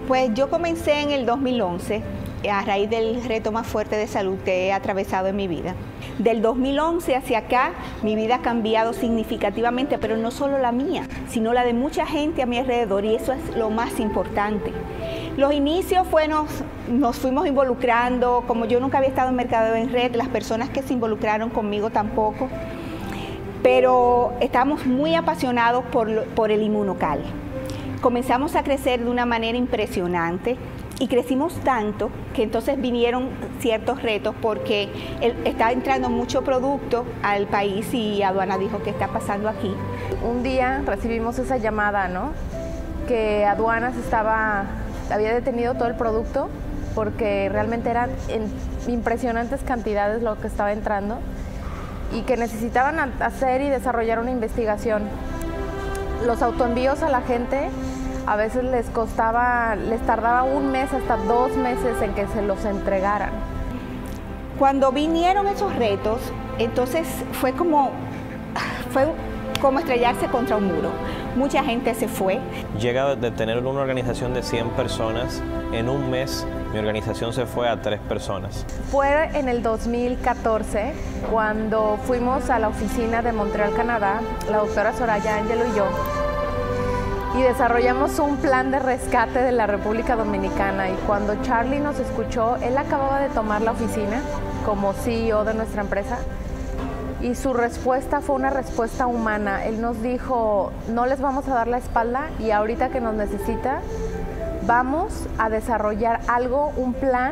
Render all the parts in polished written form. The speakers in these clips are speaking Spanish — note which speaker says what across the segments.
Speaker 1: Pues yo comencé en el 2011 a raíz del reto más fuerte de salud que he atravesado en mi vida. Del 2011 hacia acá, mi vida ha cambiado significativamente, pero no solo la mía, sino la de mucha gente a mi alrededor, y eso es lo más importante. Los inicios nos fuimos involucrando, como yo nunca había estado en mercadeo en red, las personas que se involucraron conmigo tampoco, pero estamos muy apasionados por el Inmunocal. Comenzamos a crecer de una manera impresionante y crecimos tanto que entonces vinieron ciertos retos porque está entrando mucho producto al país y aduana dijo ¿qué está pasando aquí?
Speaker 2: Un día recibimos esa llamada, ¿no? Que aduanas había detenido todo el producto porque realmente eran en impresionantes cantidades lo que estaba entrando y que necesitaban hacer y desarrollar una investigación. Los autoenvíos a la gente a veces les tardaba un mes hasta 2 meses en que se los entregaran.
Speaker 1: Cuando vinieron esos retos, entonces fue como estrellarse contra un muro. Mucha gente se fue.
Speaker 3: Llega de tener una organización de 100 personas, en un mes mi organización se fue a 3 personas.
Speaker 2: Fue en el 2014 cuando fuimos a la oficina de Montreal, Canadá, la doctora Soraya Ángelo y yo, y desarrollamos un plan de rescate de la República Dominicana. Y cuando Charlie nos escuchó, él acababa de tomar la oficina como CEO de nuestra empresa y su respuesta fue una respuesta humana. Él nos dijo, no les vamos a dar la espalda y ahorita que nos necesita, vamos a desarrollar algo, un plan,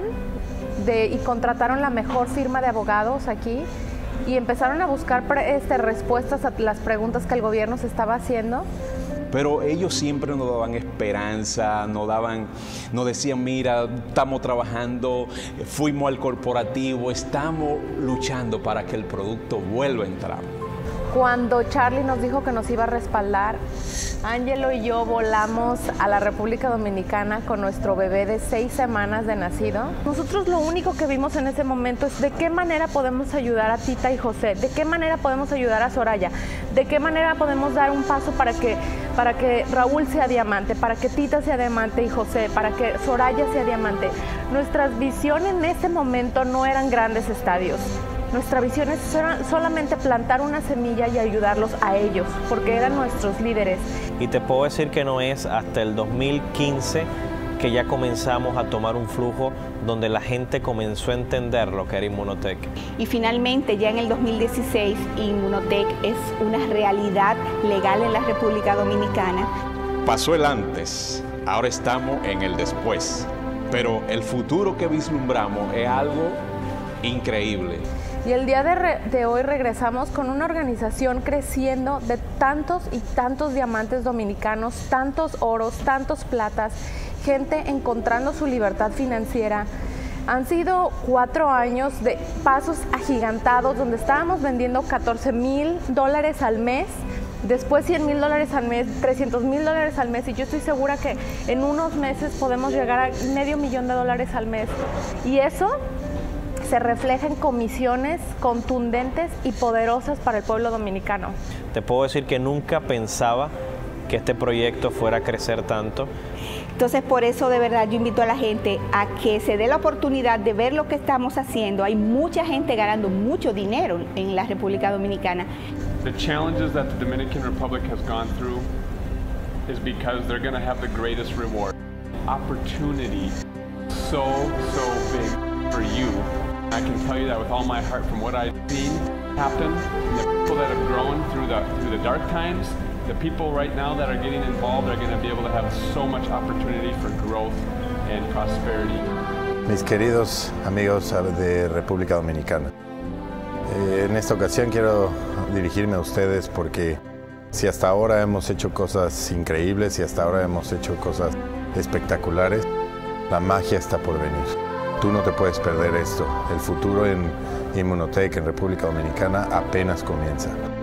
Speaker 2: y contrataron la mejor firma de abogados aquí y empezaron a buscar respuestas a las preguntas que el gobierno se estaba haciendo.
Speaker 4: Pero ellos siempre nos daban esperanza, nos decían, mira, estamos trabajando, fuimos al corporativo, estamos luchando para que el producto vuelva a entrar.
Speaker 2: Cuando Charlie nos dijo que nos iba a respaldar, Ángelo y yo volamos a la República Dominicana con nuestro bebé de 6 semanas de nacido. Nosotros lo único que vimos en ese momento es de qué manera podemos ayudar a Tita y José, de qué manera podemos ayudar a Soraya, de qué manera podemos dar un paso para que Raúl sea diamante, para que Tita sea diamante y José, para que Soraya sea diamante. Nuestras visiones en ese momento no eran grandes estadios. Nuestra visión es solamente plantar una semilla y ayudarlos a ellos, porque eran nuestros líderes.
Speaker 3: Y te puedo decir que no es hasta el 2015 que ya comenzamos a tomar un flujo donde la gente comenzó a entender lo que era Inmunotech.
Speaker 1: Y finalmente, ya en el 2016, Inmunotech es una realidad legal en la República Dominicana.
Speaker 4: Pasó el antes, ahora estamos en el después, pero el futuro que vislumbramos es algo increíble.
Speaker 2: Y el día de hoy regresamos con una organización creciendo de tantos y tantos diamantes dominicanos, tantos oros, tantos platas, gente encontrando su libertad financiera. Han sido 4 años de pasos agigantados donde estábamos vendiendo $14,000 al mes, después $100,000 al mes, $300,000 al mes, y yo estoy segura que en unos meses podemos llegar a $500,000 al mes. Y eso se refleja en comisiones contundentes y poderosas para el pueblo dominicano.
Speaker 3: Te puedo decir que nunca pensaba que este proyecto fuera a crecer tanto.
Speaker 1: Entonces, por eso de verdad yo invito a la gente a que se dé la oportunidad de ver lo que estamos haciendo. Hay mucha gente ganando mucho dinero en la República Dominicana.
Speaker 5: The challenges that the Dominican Republic has gone through is because they're going to have the greatest reward. Opportunity so big for you. I can tell you that with all my heart from what I've seen happen, the people that have grown through the dark times, the people right now that are getting involved are going to be able to have so much opportunity for growth and prosperity.
Speaker 6: Mis queridos amigos de República Dominicana, en esta ocasión quiero dirigirme a ustedes porque si hasta ahora hemos hecho cosas increíbles y hasta ahora hemos hecho cosas espectaculares, la magia está por venir. Tú no te puedes perder esto. El futuro en Inmunotech, en República Dominicana, apenas comienza.